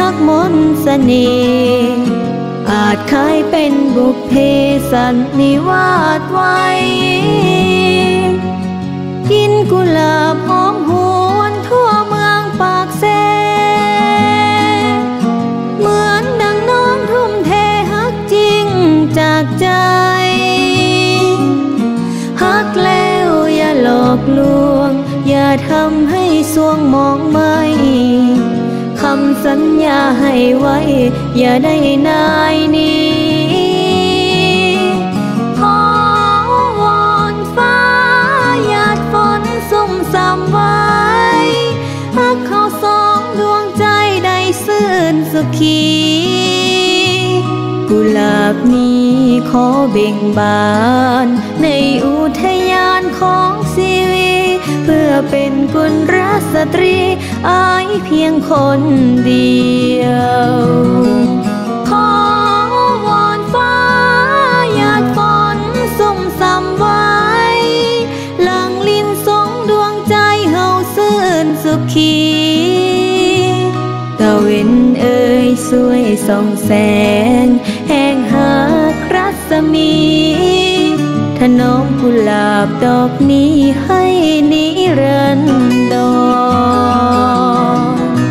กมนต์เสน่ห์อาจคล้ายเป็นบุพเพสันนิวาสไว้กินกุหลาบหอมหวนทั่วเมืองปากเซเหมือนดังน้องทุ่มเทฮักจริงจากใจฮักแล้วอย่าหลอกลวงอย่าทำให้สวงมองไม่คำสัญญาให้ไว้อย่าได้นายนี้ขอวอนฟ้าหยาดฝนสุ่มซ้ำไว้ฮักเขาสองดวงใจได้ซื่นสุขีกุหลาบนี้ขอเบ่งบานในอุทยานของชีวิตเพื่อเป็นกุลสตรีอายเพียงคนเดียวขอวอนฟ้าหยาดฝนสุ่มซ้ำไว้หลังลิ้นสองดวงใจเฮาซื่นสุขีตะเวนเอ่ยสวยส่องแสงแห่งหารัศมีถนอมกุหลาบดอกนี้ให้นิรันดร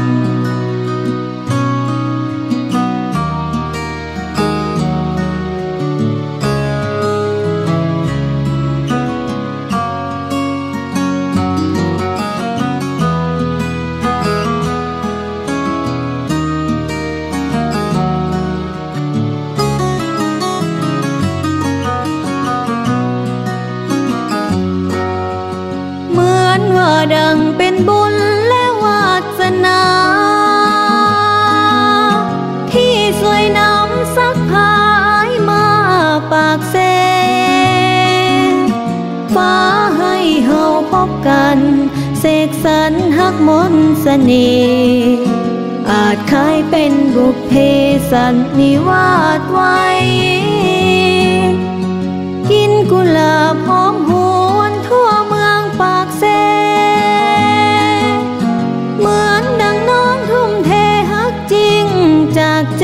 ดังเป็นบุญและวาสนาที่สวยนำสักพายมาปากเซฟ้าให้เฮาพบกันเสกสรรฮักมนต์เสน่ห์อาจคล้ายเป็นบุพเพสันนิวาสไว้กินกุหลาบหอมหวนทั่วเมืองปากเซเหมือนดังน้องทุ่มเทฮักจริงจากใจ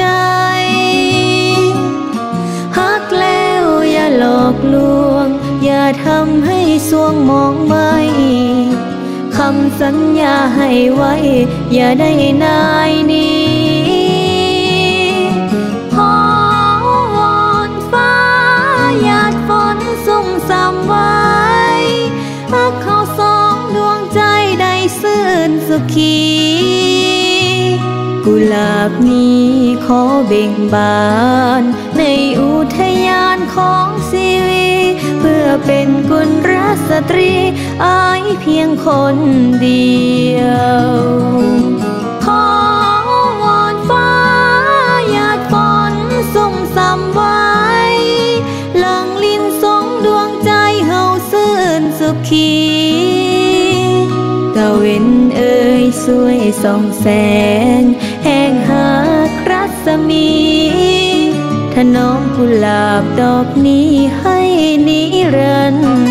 ฮักแล้วอย่าหลอกลวงอย่าทำให้สวงมองไม่คำสัญญาให้ไว้อย่าได้นายนี้ขอวอนฟ้าหยาดฝนสุ่มซ้ำไว้ฮักเขาสองดวงใจได้ซื่นสุขีกุหลาบนี้ขอเบ่งบานในอุทยานของชีวิตเพื่อเป็นกุลสตรีอายเพียงคนเดียวขอวอนฟ้าหยาดฝนสุ่มซ้ำไว้หลังลิ้นสองดวงใจเฮาซื่นสุขีตะเวนเอ่ยสวยส่องแสงแห่งหารัศมีถนอมกุหลาบดอกนี้ให้นิรันดร์